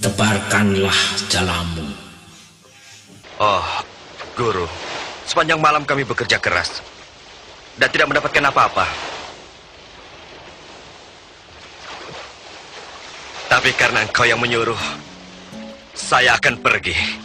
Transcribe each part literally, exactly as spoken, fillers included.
Tebarkanlah jalamu. Oh, Guru, sepanjang malam kami bekerja keras dan tidak mendapatkan apa-apa. Tapi karena engkau yang menyuruh, saya akan pergi.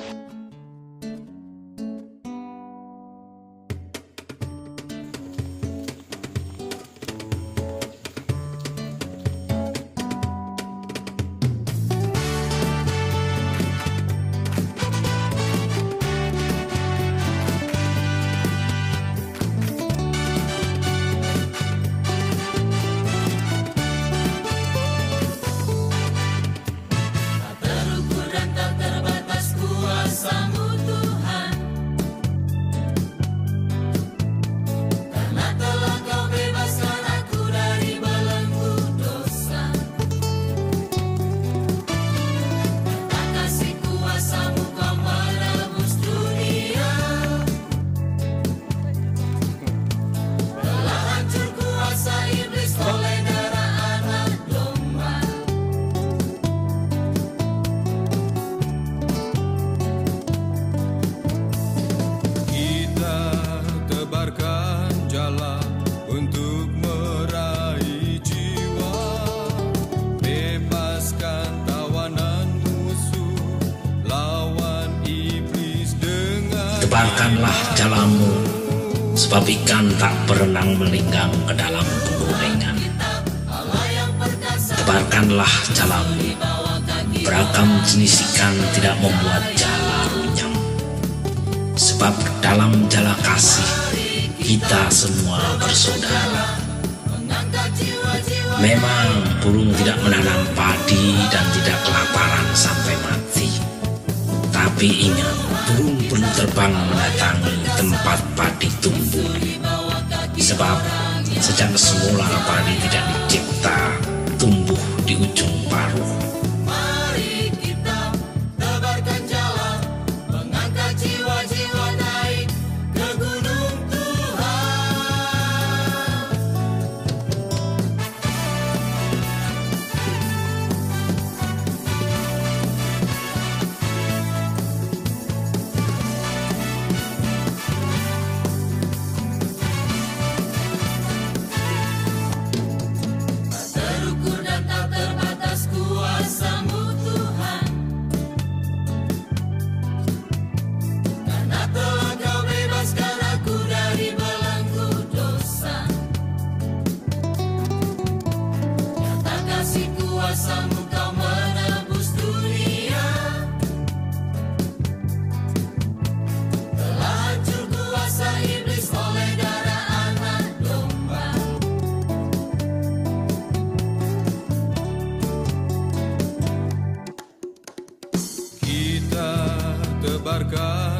Tebarkanlah jalamu, sebab ikan tak berenang melinggang ke dalam penggorengan. Tebarkanlah jalamu, beragam jenis ikan tidak membuat jala runyam. Sebab dalam jala kasih, kita semua bersaudara. Memang burung tidak menanam padi dan tidak kelaparan sampai mati. Tapi ingat, burung perlu terbang mendatangi tempat padi tumbuh. Sebab sejak semula padi tidak dicipta tumbuh di ujung paruh. Mari kita tebarkan jala, mengangkat jiwa-jiwa naik ke gunung Tuhan. Terukur dan tak terbatas kuasa-Mu Tuhan, karena telah Kau bebaskan aku dari belenggu dosa. Nyata kasih kuasa-Mu Kau menebus dunia, telah hancur kuasa iblis oleh darah anak domba. Kita tebarkan